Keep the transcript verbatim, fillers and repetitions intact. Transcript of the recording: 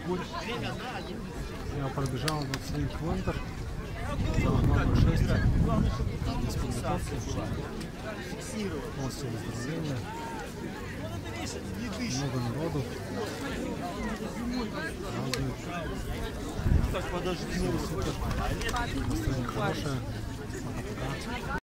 Я пробежал двадцать один километр за одно шествие. Без подготовки. Полностью выздоровление. Много народу. Празднуют. Все супер. Настроение хорошее. Пока-пока.